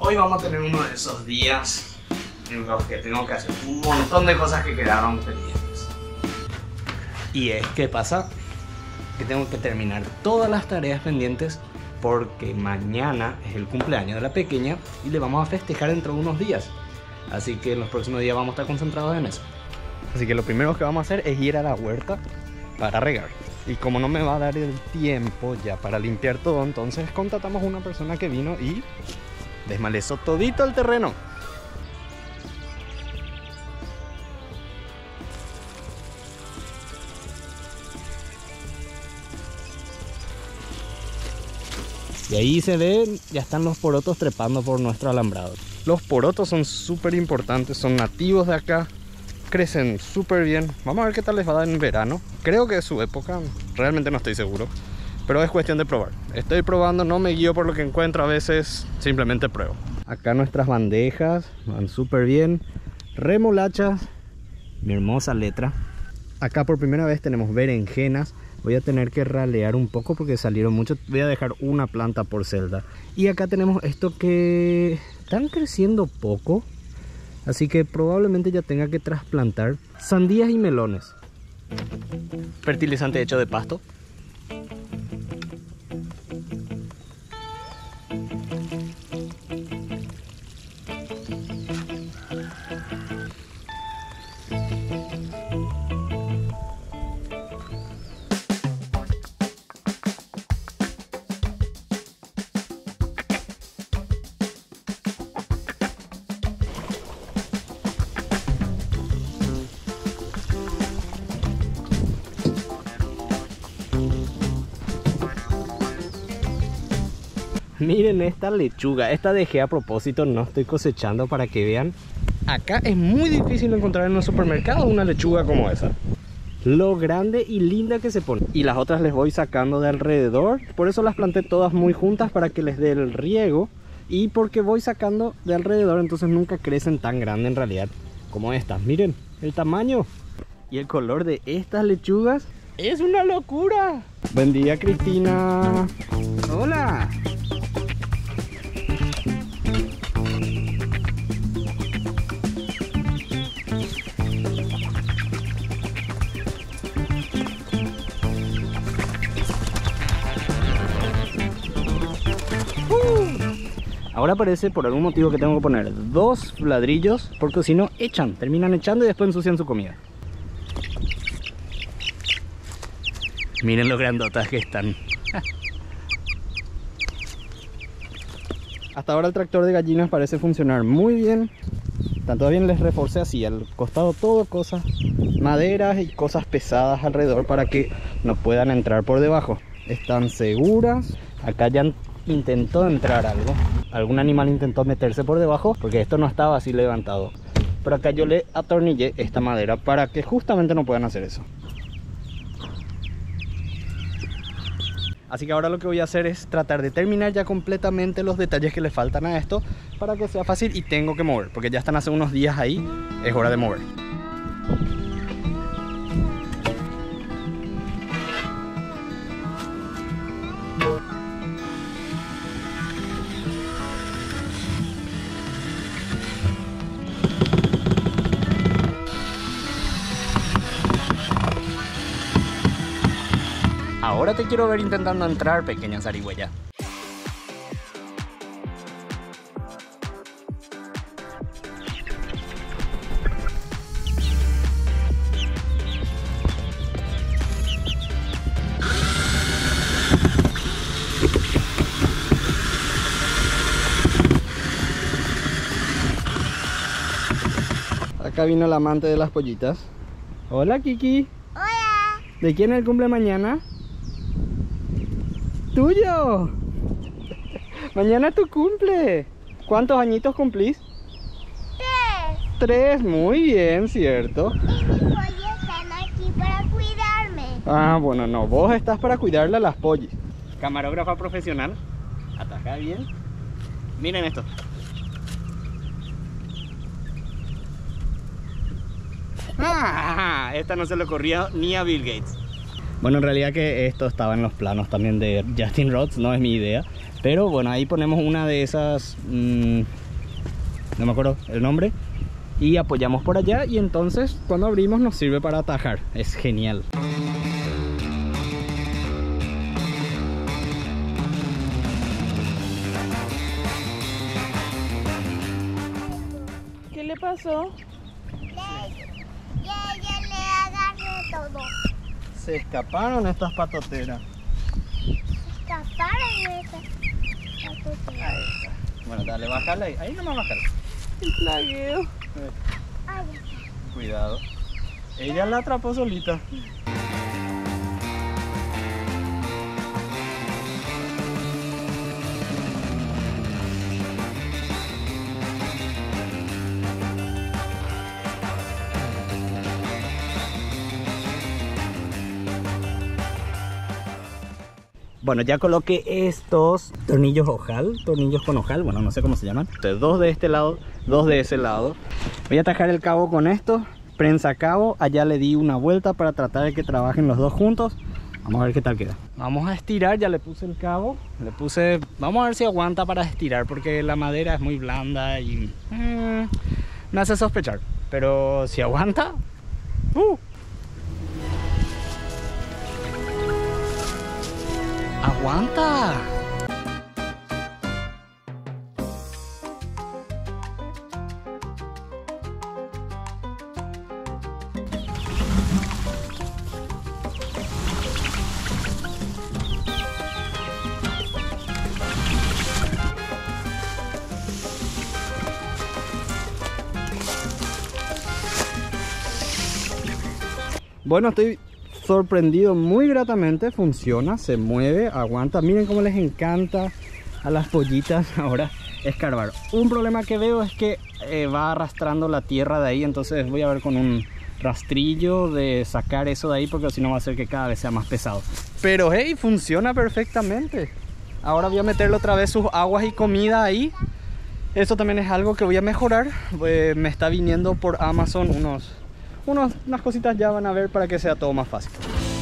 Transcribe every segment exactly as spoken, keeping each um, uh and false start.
hoy vamos a tener uno de esos días en los que tengo que hacer un montón de cosas que quedaron pendientes. Y es que pasa que tengo que terminar todas las tareas pendientes porque mañana es el cumpleaños de la pequeña y le vamos a festejar dentro de unos días. Así que en los próximos días vamos a estar concentrados en eso. Así que lo primero que vamos a hacer es ir a la huerta para regar. Y como no me va a dar el tiempo ya para limpiar todo, entonces contratamos a una persona que vino y desmalezó todito el terreno. Y ahí se ven, ya están los porotos trepando por nuestro alambrado. Los porotos son súper importantes, son nativos de acá, crecen súper bien. Vamos a ver qué tal les va a dar en verano. Creo que es su época, realmente no estoy seguro, pero es cuestión de probar. Estoy probando, no me guío por lo que encuentro, a veces simplemente pruebo. Acá nuestras bandejas van súper bien, remolachas, mi hermosa letra. Acá por primera vez tenemos berenjenas. Voy a tener que ralear un poco porque salieron muchos. Voy a dejar una planta por celda. Y acá tenemos esto que están creciendo poco, así que probablemente ya tenga que trasplantar. Sandías y melones. Fertilizante hecho de pasto. Miren esta lechuga, esta dejé a propósito, no estoy cosechando para que vean. Acá es muy difícil encontrar en los supermercados una lechuga como esa. Lo grande y linda que se pone. Y las otras les voy sacando de alrededor, por eso las planté todas muy juntas para que les dé el riego. Y porque voy sacando de alrededor, entonces nunca crecen tan grande en realidad como estas. Miren el tamaño y el color de estas lechugas, es una locura. Buen día, Cristina. Hola. Ahora parece por algún motivo que tengo que poner dos ladrillos, porque si no echan, terminan echando y después ensucian su comida. Miren lo grandotas que están. Hasta ahora el tractor de gallinas parece funcionar muy bien. Tanto bien les reforcé así al costado todo cosas, maderas y cosas pesadas alrededor para que no puedan entrar por debajo. Están seguras. Acá ya intentó entrar algo, algún animal intentó meterse por debajo porque esto no estaba así levantado, pero acá yo le atornillé esta madera para que justamente no puedan hacer eso. Así que ahora lo que voy a hacer es tratar de terminar ya completamente los detalles que le faltan a esto para que sea fácil, y tengo que mover porque ya están hace unos días ahí, es hora de mover. Ahora te quiero ver intentando entrar, pequeña zarigüeya. Acá vino el amante de las pollitas. Hola, Kiki. Hola. ¿De quién es el cumple mañana? ¡Tuyo! Mañana es tu cumple. ¿Cuántos añitos cumplís? Tres. Tres, muy bien, ¿cierto? Y mis pollos están aquí para cuidarme. Ah, bueno, no, vos estás para cuidarle a las pollis. Camarógrafa profesional. Ataca bien. Miren esto. Ah, esta no se le ocurrió ni a Bill Gates. Bueno, en realidad que esto estaba en los planos también de Justin Rhodes, no es mi idea. Pero bueno, ahí ponemos una de esas, mmm, no me acuerdo el nombre, y apoyamos por allá, y entonces cuando abrimos nos sirve para atajar. Es genial. ¿Qué le pasó? Le, ya, ya le agarré todo. Se escaparon estas patoteras. Escaparon de esa patoteras. Ahí está. Bueno, dale, bájala ahí. Ahí nomás bájala. El plagueo. Ay, Cuidado. Ella la atrapó solita. Bueno, ya coloqué estos tornillos ojal, tornillos con ojal, bueno, no sé cómo se llaman. Entonces, dos de este lado, dos de ese lado. Voy a atajar el cabo con esto, prensa cabo. Allá le di una vuelta para tratar de que trabajen los dos juntos. Vamos a ver qué tal queda. Vamos a estirar, ya le puse el cabo. Le puse, vamos a ver si aguanta para estirar, porque la madera es muy blanda y mmm, me hace sospechar. Pero si aguanta, uh. ¡Aguanta! Bueno, estoy sorprendido muy gratamente. Funciona, se mueve, aguanta. Miren cómo les encanta a las pollitas ahora escarbar. Un problema que veo es que eh, va arrastrando la tierra de ahí, entonces voy a ver con un rastrillo de sacar eso de ahí, porque si no va a hacer que cada vez sea más pesado. Pero hey, funciona perfectamente. Ahora voy a meterle otra vez sus aguas y comida ahí. Eso también es algo que voy a mejorar. Eh, me está viniendo por Amazon unos Unos, unas cositas, ya van a ver, para que sea todo más fácil.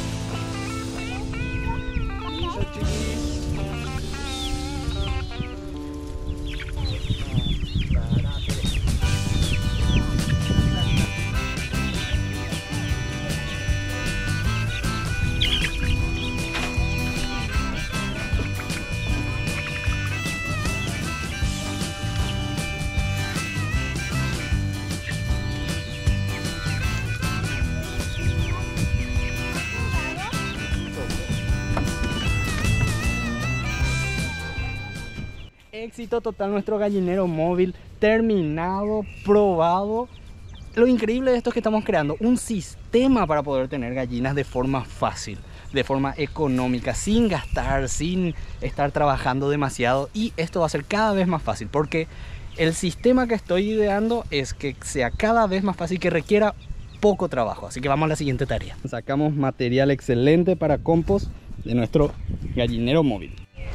Éxito total, nuestro gallinero móvil terminado, probado. Lo increíble de esto es que estamos creando un sistema para poder tener gallinas de forma fácil, de forma económica, sin gastar, sin estar trabajando demasiado. Y esto va a ser cada vez más fácil, porque el sistema que estoy ideando es que sea cada vez más fácil, que requiera poco trabajo. Así que vamos a la siguiente tarea. Sacamos material excelente para compost de nuestro gallinero móvil.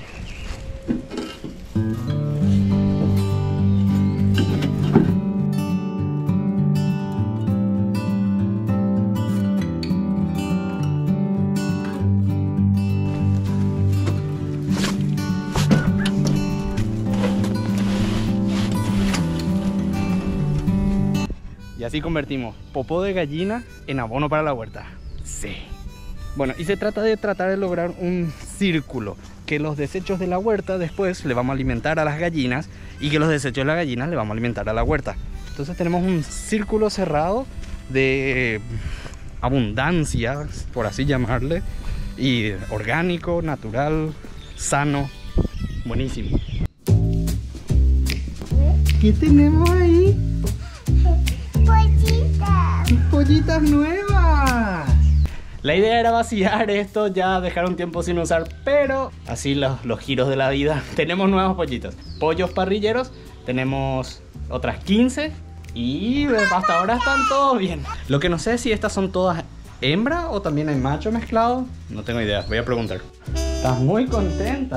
Y así convertimos popó de gallina en abono para la huerta. Sí. Bueno, y se trata de tratar de lograr un círculo, que los desechos de la huerta después le vamos a alimentar a las gallinas, y que los desechos de las gallinas le vamos a alimentar a la huerta. Entonces tenemos un círculo cerrado de abundancia, por así llamarle, y orgánico, natural, sano, buenísimo. ¿Qué tenemos ahí? pollitas. ¡Pollitas nuevas! La idea era vaciar esto, ya dejar un tiempo sin usar, pero así los, los giros de la vida. Tenemos nuevos pollitos, pollos parrilleros, tenemos otras quince y hasta ahora están todos bien. Lo que no sé es si estas son todas hembra o también hay macho mezclado, no tengo idea, voy a preguntar. ¿Estás muy contenta?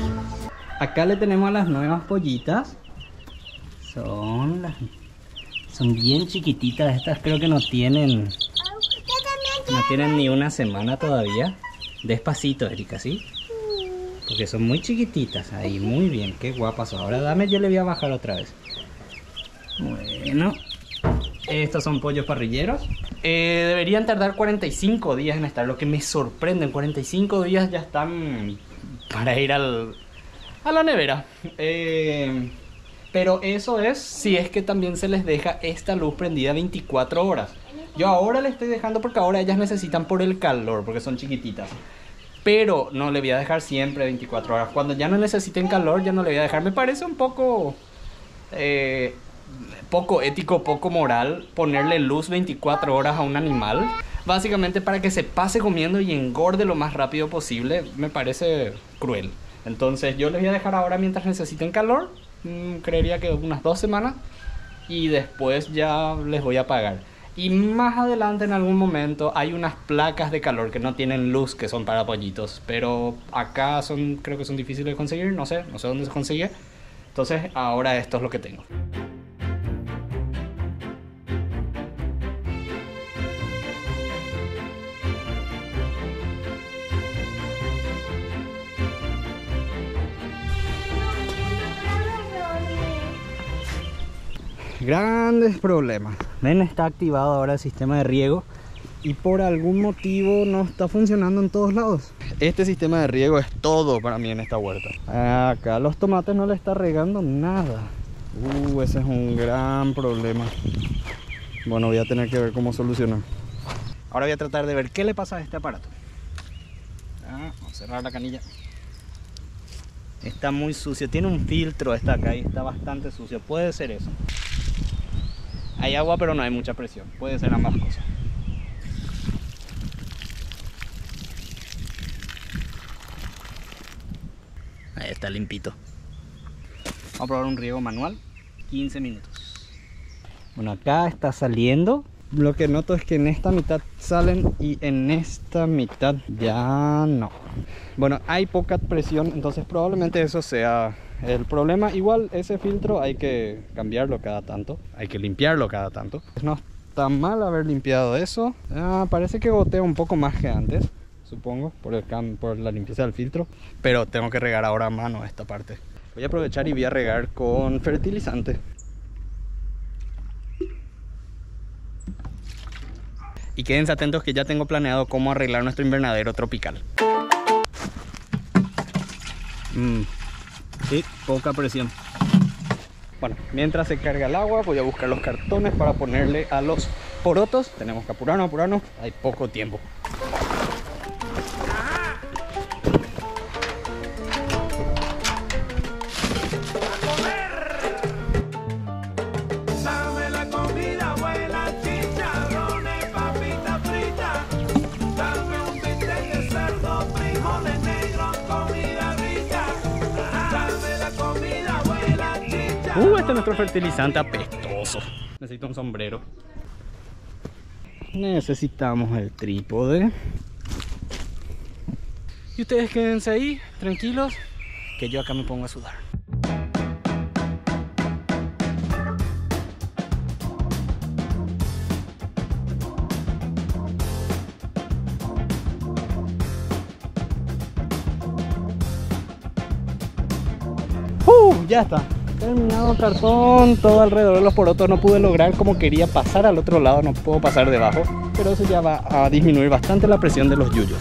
Acá le tenemos a las nuevas pollitas. Son las, Son bien chiquititas, estas creo que no tienen, Yo también no quiero. tienen ni una semana todavía. Despacito, Erika, ¿sí? Porque son muy chiquititas ahí, muy bien, qué guapas. Ahora dame, yo le voy a bajar otra vez. Bueno, estos son pollos parrilleros. Eh, deberían tardar cuarenta y cinco días en estar, lo que me sorprende. En cuarenta y cinco días ya están para ir al, a la nevera. Eh, pero eso es si es que también se les deja esta luz prendida veinticuatro horas. Yo ahora le estoy dejando porque ahora ellas necesitan por el calor, porque son chiquititas. Pero no le voy a dejar siempre veinticuatro horas. Cuando ya no necesiten calor, ya no le voy a dejar. Me parece un poco... Eh, poco ético, poco moral ponerle luz veinticuatro horas a un animal. Básicamente para que se pase comiendo y engorde lo más rápido posible. Me parece cruel. Entonces yo les voy a dejar ahora mientras necesiten calor. Mmm, creería que unas dos semanas. Y después ya les voy a apagar. Y más adelante en algún momento hay unas placas de calor que no tienen luz, que son para pollitos. Pero acá son, creo que son difíciles de conseguir. No sé, no sé dónde se consigue. Entonces ahora esto es lo que tengo. Grandes problemas. Ven, está activado ahora el sistema de riego y por algún motivo no está funcionando en todos lados. Este sistema de riego es todo para mí en esta huerta. Acá los tomates no le está regando nada. Uh, ese es un gran problema. Bueno, voy a tener que ver cómo solucionar. Ahora voy a tratar de ver qué le pasa a este aparato. Ah, vamos a cerrar la canilla. Está muy sucio, tiene un filtro esta acá y está bastante sucio. Puede ser eso. Hay agua pero no hay mucha presión. Puede ser ambas cosas. Ahí está limpito. Vamos a probar un riego manual. quince minutos. Bueno, acá está saliendo. Lo que noto es que en esta mitad salen y en esta mitad ya no. Bueno, hay poca presión, entonces probablemente eso sea el problema. Igual ese filtro hay que cambiarlo cada tanto, hay que limpiarlo cada tanto. No está mal haber limpiado eso. Ah, parece que gotea un poco más que antes, supongo, por, el cam por la limpieza del filtro. Pero tengo que regar ahora a mano esta parte. Voy a aprovechar y voy a regar con fertilizante. Y quédense atentos que ya tengo planeado cómo arreglar nuestro invernadero tropical. Mm, sí, poca presión. Bueno, mientras se carga el agua, voy a buscar los cartones para ponerle a los porotos. Tenemos que apurarnos, apurarnos. Hay poco tiempo. Uh, este es nuestro fertilizante apestoso. Necesito un sombrero. Necesitamos el trípode. Y ustedes quédense ahí, tranquilos, que yo acá me pongo a sudar. Uh, ya está. Terminado el cartón, todo alrededor de los porotos. No pude lograr como quería pasar al otro lado, no puedo pasar debajo, pero eso ya va a disminuir bastante la presión de los yuyos.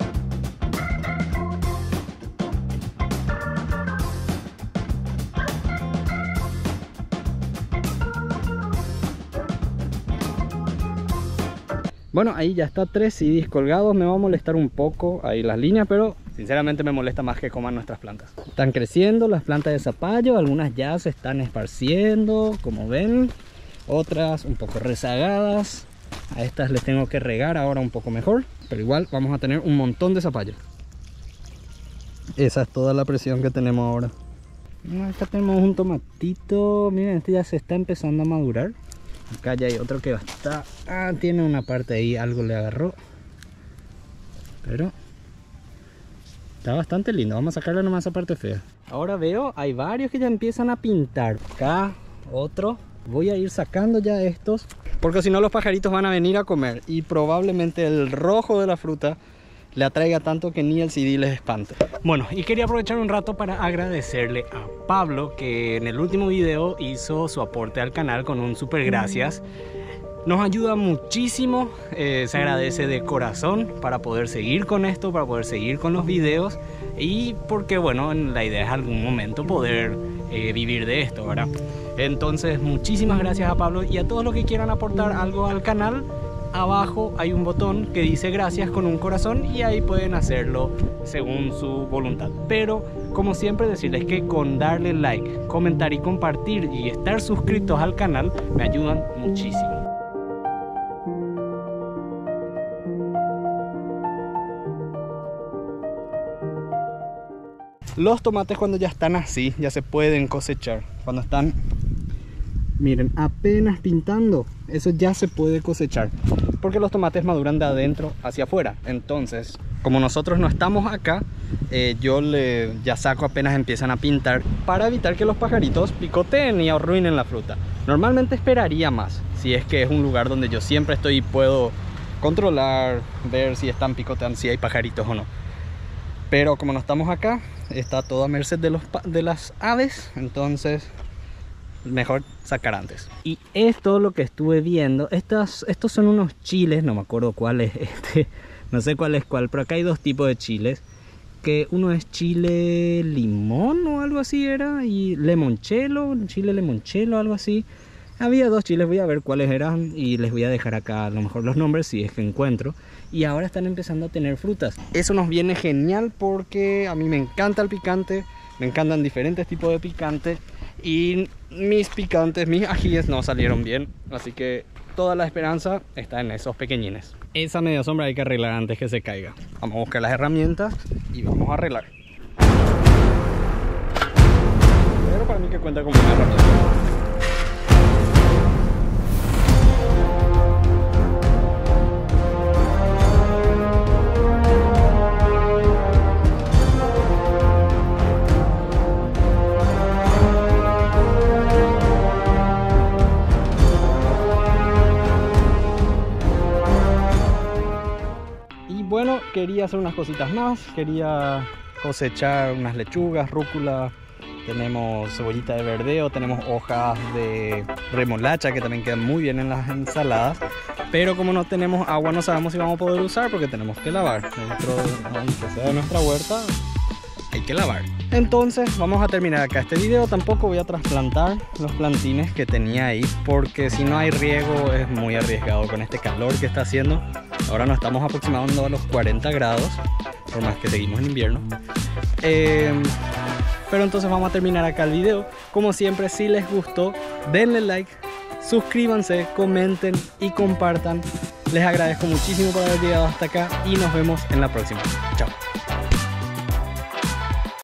Bueno, ahí ya está tres C Ds colgados. Me va a molestar un poco ahí las líneas, pero sinceramente me molesta más que coman nuestras plantas. Están creciendo las plantas de zapallo, algunas ya se están esparciendo, como ven. Otras un poco rezagadas. A estas les tengo que regar ahora un poco mejor, pero igual vamos a tener un montón de zapallo. Esa es toda la presión que tenemos ahora. Acá tenemos un tomatito. Miren, este ya se está empezando a madurar. Acá ya hay otro que está... Ah, tiene una parte ahí, algo le agarró. Pero... está bastante lindo. Vamos a sacarle nomás esa parte fea. Ahora veo, hay varios que ya empiezan a pintar. Acá, otro. Voy a ir sacando ya estos, porque si no los pajaritos van a venir a comer y probablemente el rojo de la fruta le atraiga tanto que ni el C D les espante. Bueno, y quería aprovechar un rato para agradecerle a Pablo, que en el último video hizo su aporte al canal con un super gracias. Nos ayuda muchísimo, eh, se agradece de corazón para poder seguir con esto, para poder seguir con los videos y porque bueno, la idea es algún momento poder eh, vivir de esto, ¿verdad? Entonces muchísimas gracias a Pablo y a todos los que quieran aportar algo al canal. Abajo hay un botón que dice gracias con un corazón y ahí pueden hacerlo según su voluntad. Pero como siempre decirles que con darle like, comentar y compartir y estar suscritos al canal me ayudan muchísimo. Los tomates cuando ya están así, ya se pueden cosechar. Cuando están, miren, apenas pintando, eso ya se puede cosechar. Porque los tomates maduran de adentro hacia afuera. Entonces, como nosotros no estamos acá, eh, yo le, ya saco apenas empiezan a pintar para evitar que los pajaritos picoteen y arruinen la fruta. Normalmente esperaría más, si es que es un lugar donde yo siempre estoy y puedo controlar, ver si están picoteando, si hay pajaritos o no. Pero como no estamos acá, está todo a merced de, los, de las aves, entonces mejor sacar antes. Y esto lo que estuve viendo, estas, estos son unos chiles, no me acuerdo cuál es este, no sé cuál es cuál, pero acá hay dos tipos de chiles, que uno es chile limón o algo así era, y limoncello, chile limoncello, algo así. Había dos chiles, voy a ver cuáles eran y les voy a dejar acá a lo mejor los nombres si es que encuentro. Y ahora están empezando a tener frutas. Eso nos viene genial porque a mí me encanta el picante, me encantan diferentes tipos de picante. Y mis picantes, mis ajíes no salieron bien, así que toda la esperanza está en esos pequeñines. Esa media sombra hay que arreglar antes que se caiga. Vamos a buscar las herramientas y vamos a arreglar. Pero para mí que cuenta como una herramienta. Bueno, quería hacer unas cositas más, quería cosechar unas lechugas, rúcula, tenemos cebollita de verdeo, tenemos hojas de remolacha que también quedan muy bien en las ensaladas, pero como no tenemos agua no sabemos si vamos a poder usar porque tenemos que lavar. Dentro de, sea de nuestra huerta hay que lavar. Entonces vamos a terminar acá este video. Tampoco voy a trasplantar los plantines que tenía ahí porque si no hay riego es muy arriesgado con este calor que está haciendo. Ahora nos estamos aproximando a los cuarenta grados, por más que seguimos en invierno. Eh, pero entonces vamos a terminar acá el video. Como siempre, si les gustó, denle like, suscríbanse, comenten y compartan. Les agradezco muchísimo por haber llegado hasta acá y nos vemos en la próxima. Chao.